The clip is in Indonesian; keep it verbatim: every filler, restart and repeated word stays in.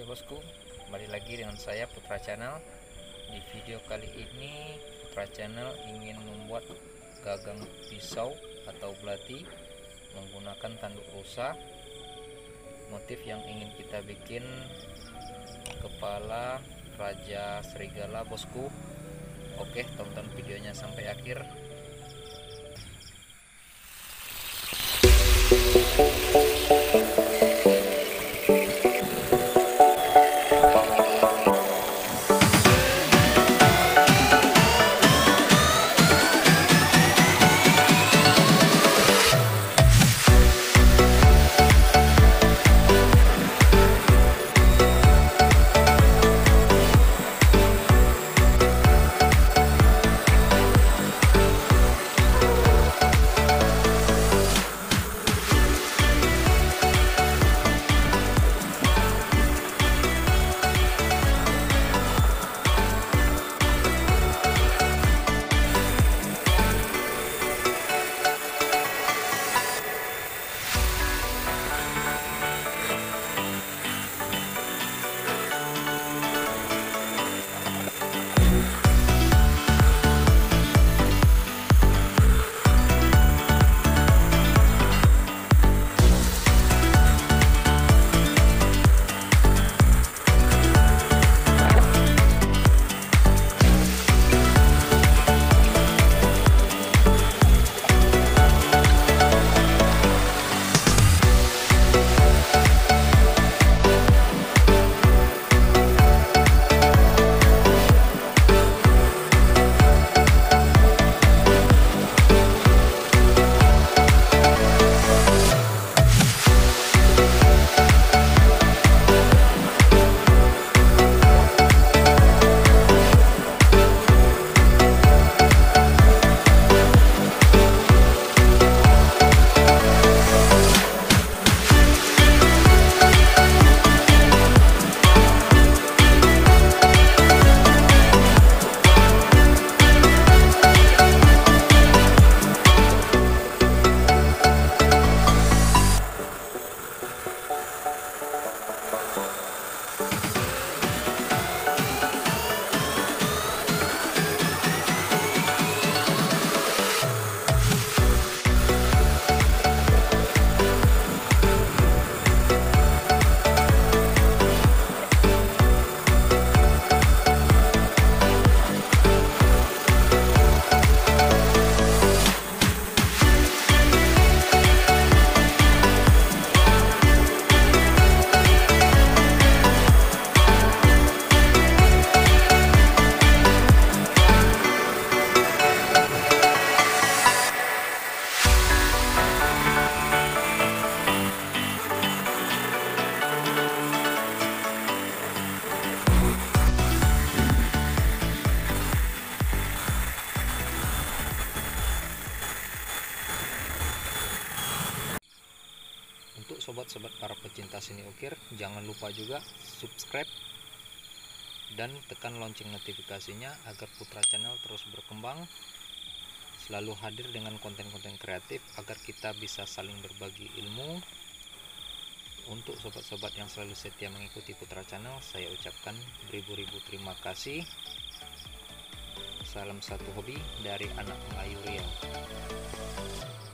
bosku, kembali lagi dengan saya Putra Canel. Di video kali ini Putra Canel ingin membuat gagang pisau atau belati menggunakan tanduk rusa. Motif yang ingin kita bikin kepala raja serigala bosku. Oke, tonton videonya sampai akhir. Untuk sobat-sobat para pecinta seni ukir, jangan lupa juga subscribe dan tekan lonceng notifikasinya agar Putra Channel terus berkembang, selalu hadir dengan konten-konten kreatif agar kita bisa saling berbagi ilmu. Untuk sobat-sobat yang selalu setia mengikuti Putra Channel, saya ucapkan beribu-ribu terima kasih. Salam satu hobi dari anak Melayu Riau.